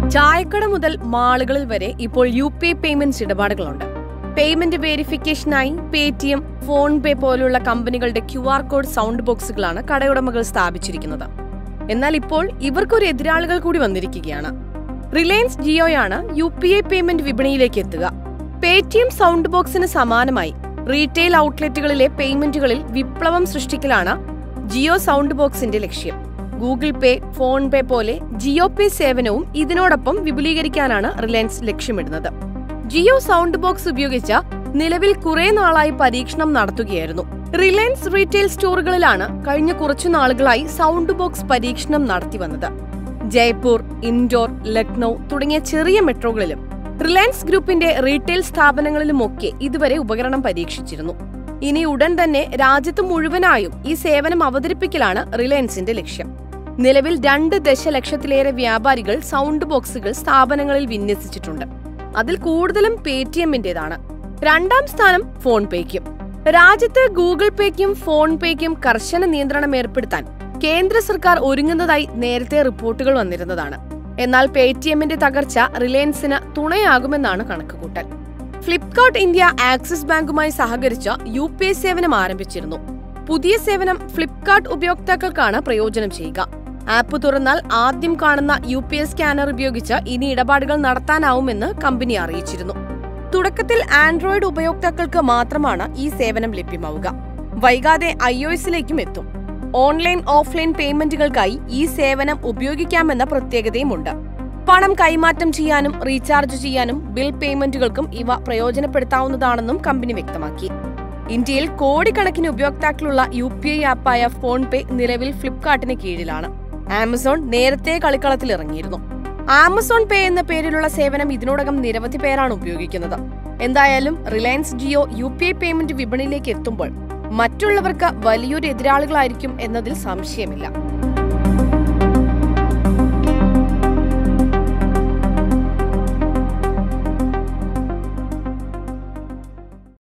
ചായക്കട മുതൽ മാളുകളിൽ വരെ ഇപ്പോൾ UPI പേയ്മെന്റ്സ് ഇടപാടുകളുണ്ട്. പേയ്മെന്റ് വെരിഫിക്കേഷനായി പേടിഎം, ഫോൺപേ പോലുള്ള കമ്പനികളുടെ QR കോഡ് സൗണ്ട് ബോക്സുകളാണ് കടയുടമകൾ സ്ഥാപിച്ചിരിക്കുന്നത്. എന്നാൽ ഇപ്പോൾ ഇവർക്കൊരു എതിരാളികൾ കൂടി വന്നിരിക്കുകയാണ്. റിലയൻസ് ജിയോയാണ് UPI പേയ്മെന്റ് വിപണിയിലേക്ക് എത്തുക. പേടിഎം സൗണ്ട് ബോക്സിന് സമാനമായി റീറ്റെയിൽ ഔട്ട്ലെറ്റുകളിലെ പേയ്മെന്റുകളിൽ വിപ്ലവം സൃഷ്ടിക്കലാണ് ജിയോ സൗണ്ട് ബോക്സിന്റെ ലക്ഷ്യം. ഗൂഗിൾ പേ, ഫോൺപേ പോലെ ജിയോ പേ സേവനവും ഇതിനോടൊപ്പം വിപുലീകരിക്കാനാണ് റിലയൻസ് ലക്ഷ്യമിടുന്നത്. ജിയോ സൗണ്ട് ബോക്സ് ഉപയോഗിച്ച നിലവിൽ കുറെ നാളായി പരീക്ഷണം നടത്തുകയായിരുന്നു. റിലയൻസ് റീറ്റെയിൽ സ്റ്റോറുകളിലാണ് കഴിഞ്ഞ കുറച്ചു നാളുകളായി സൗണ്ട് ബോക്സ് പരീക്ഷണം നടത്തിവന്നത്. ജയ്പൂർ, ഇൻഡോർ, ലക്നൌ തുടങ്ങിയ ചെറിയ മെട്രോകളിലും റിലയൻസ് ഗ്രൂപ്പിന്റെ റീറ്റെയിൽ സ്ഥാപനങ്ങളിലുമൊക്കെ ഇതുവരെ ഉപകരണം പരീക്ഷിച്ചിരുന്നു. ഇനി ഉടൻ തന്നെ രാജ്യത്ത് മുഴുവനായും ഈ സേവനം അവതരിപ്പിക്കലാണ് റിലയൻസിന്റെ ലക്ഷ്യം. നിലവിൽ 2 ദശലക്ഷത്തിലേറെ വ്യാപാരികൾ സൗണ്ട് ബോക്സുകൾ സ്ഥാപനങ്ങളിൽ വിന്യസിച്ചിട്ടുണ്ട്. അതിൽ കൂടുതലും പേടിഎമ്മിന്റേതാണ്. 2ാം സ്ഥാനം ഫോൺപേക്കും. രാജ്യത്ത് ഗൂഗിൾ പേക്കും ഫോൺപേക്കും കർശന നിയന്ത്രണം ഏർപ്പെടുത്താൻ കേന്ദ്ര സർക്കാർ ഒരുങ്ങുന്നതായി നേരത്തെ റിപ്പോർട്ടുകൾ വന്നിരുന്നതാണ്. എന്നാൽ പേടിഎമ്മിന്റെ തകർച്ച റിലയൻസിന് തുണയാകുമെന്നാണ് കണക്കുകൂട്ടൽ. ഫ്ലിപ്കാർട്ട് ഇന്ത്യ ആക്സിസ് ബാങ്കുമായി സഹകരിച്ച UPI സേവനം ആരംഭിച്ചിരുന്നു. പുതിയ സേവനം ഫ്ലിപ്കാർട്ട് ഉപയോക്താക്കൾക്കാണ് പ്രയോജനം ചെയ്യുക. ആപ്പ് തുറന്നാൽ ആദ്യം കാണുന്ന UPI സ്കാനർ ഉപയോഗിച്ച് ഇനി ഇടപാടുകൾ നടത്താനാവുമെന്ന് കമ്പനി അറിയിച്ചിരുന്നു. തുടക്കത്തിൽ ആൻഡ്രോയിഡ് ഉപയോക്താക്കൾക്ക് മാത്രമാണ് ഈ സേവനം ലഭ്യമാവുക. വൈകാതെ iOS-ലേക്കും എത്തും. ഓൺലൈൻ, ഓഫ്ലൈൻ പേയ്മെന്റുകൾക്കായി ഈ സേവനം ഉപയോഗിക്കാമെന്ന പ്രത്യേകതയുമുണ്ട്. പണം കൈമാറ്റം ചെയ്യാനും റീചാർജ് ചെയ്യാനും ബിൽ പേയ്മെന്റുകൾക്കും ഇവ പ്രയോജനപ്പെടുത്താവുന്നതാണെന്നും കമ്പനി വ്യക്തമാക്കി. ഇന്ത്യയിൽ കോടിക്കണക്കിന് ഉപയോക്താക്കളുള്ള UPI ആപ്പായ ഫോൺപേ നിലവിൽ ഫ്ലിപ്കാർട്ടിന് കീഴിലാണ്. ആമസോൺ നേരത്തെ കളിക്കളത്തിൽ ഇറങ്ങിയിരുന്നു. ആമസോൺ പേ എന്ന പേരിലുള്ള സേവനം ഇതിനോടകം നിരവധി പേരാണ് ഉപയോഗിക്കുന്നത്. എന്തായാലും റിലയൻസ് ജിയോ UPI പേയ്മെന്റ് വിപണിയിലേക്ക് എത്തുമ്പോൾ മറ്റുള്ളവർക്ക് വലിയൊരു എതിരാളികളായിരിക്കും എന്നതിൽ സംശയമില്ല.